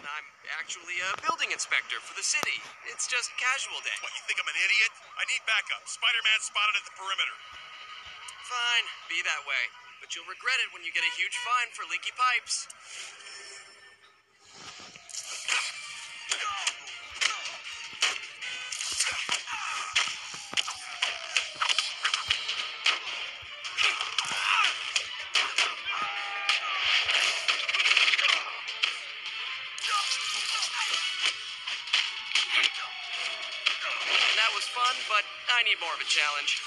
I'm actually a building inspector for the city. It's just casual day. What, you think I'm an idiot? I need backup. Spider-Man spotted at the perimeter. Fine, be that way. But you'll regret it when you get a huge fine for leaky pipes. That was fun, but I need more of a challenge.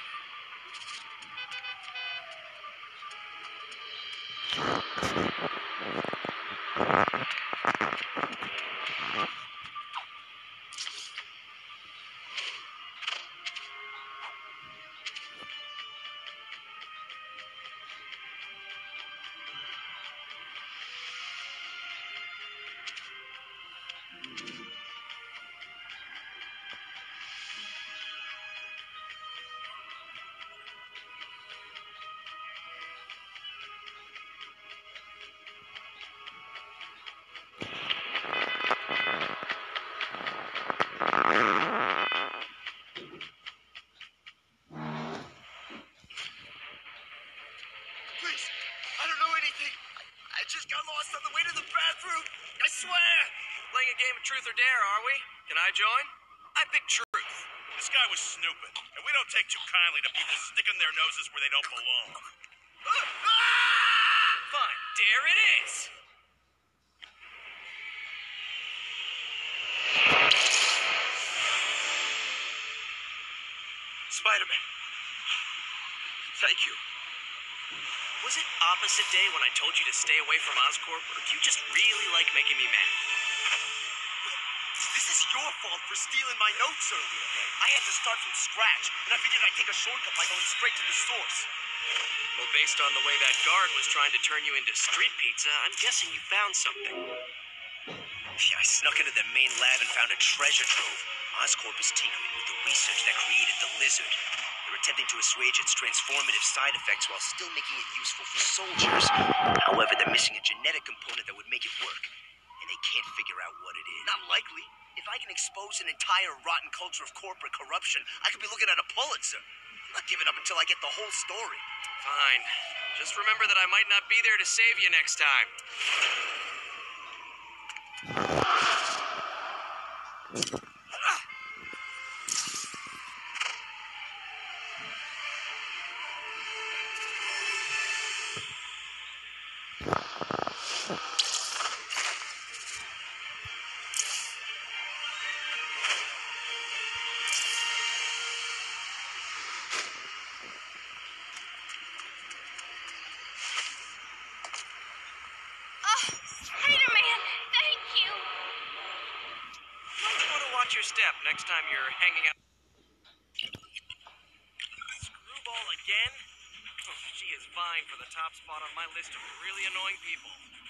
Please, I don't know anything. I just got lost on the way to the bathroom. I swear. Playing a game of truth or dare, are we? Can I join? I pick truth. This guy was snooping, and we don't take too kindly to people sticking their noses where they don't belong. Fine, dare it is. Spider-Man. Thank you. Was it opposite day when I told you to stay away from Oscorp, or do you just really like making me mad? This is your fault for stealing my notes earlier. I had to start from scratch, and I figured I'd take a shortcut by going straight to the source. Well, based on the way that guard was trying to turn you into street pizza, I'm guessing you found something. Yeah, I snuck into the main lab and found a treasure trove. Oscorp is tinkering with the research that created the lizard. They're attempting to assuage its transformative side effects while still making it useful for soldiers. However, they're missing a genetic component that would make it work, and they can't figure out what it is. Not likely. If I can expose an entire rotten culture of corporate corruption, I could be looking at a Pulitzer. I'm not giving up until I get the whole story. Fine. Just remember that I might not be there to save you next time. Spider-Man, thank you. Might want to watch your step next time you're hanging out. Screwball again? Oh, she is vying for the top spot on my list of really annoying people.